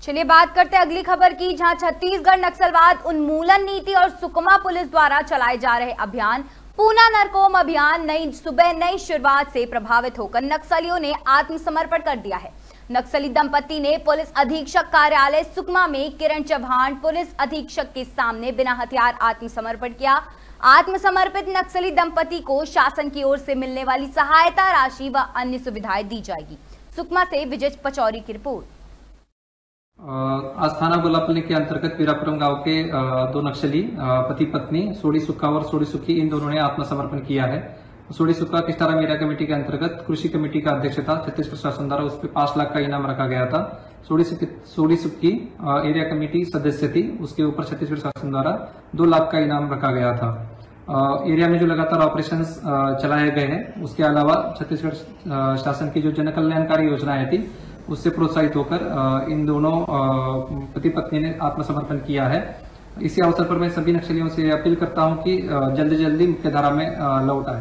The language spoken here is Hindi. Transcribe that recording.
चलिए बात करते हैं अगली खबर की, जहां छत्तीसगढ़ नक्सलवाद उन्मूलन नीति और सुकमा पुलिस द्वारा चलाए जा रहे अभियान पूना नरकोम अभियान नई शुरुआत से प्रभावित होकर नक्सलियों ने आत्मसमर्पण कर दिया है। नक्सली दंपति ने पुलिस अधीक्षक कार्यालय सुकमा में किरण चौहान पुलिस अधीक्षक के सामने बिना हथियार आत्मसमर्पण किया। आत्मसमर्पित नक्सली दंपति को शासन की ओर से मिलने वाली सहायता राशि व अन्य सुविधाएं दी जाएगी। सुकमा से विजय पचौरी की रिपोर्ट। आज थाना गोलापल्ली के अंतर्गत वीरापुरम गांव के दो नक्सली पति पत्नी सोडी सुक्का और सोडी सुक्की इन दोनों ने आत्मसमर्पण किया है। सोडी सुक्का किस्टाराम एरिया कमेटी के अंतर्गत कृषि कमेटी का अध्यक्ष था। छत्तीसगढ़ शासन द्वारा उस पर 5 लाख का इनाम रखा गया था। सोडी सुक्की एरिया कमेटी सदस्य थी, उसके ऊपर छत्तीसगढ़ शासन द्वारा 2 लाख का इनाम रखा गया था। एरिया में जो लगातार ऑपरेशन चलाए गए हैं, उसके अलावा छत्तीसगढ़ शासन की जो जन कल्याणकारी योजनाएं थी उससे प्रोत्साहित होकर इन दोनों पति पत्नी ने आत्मसमर्पण किया है। इसी अवसर पर मैं सभी नक्सलियों से अपील करता हूं कि जल्दी जल्दी मुख्य धारा में लौट आए।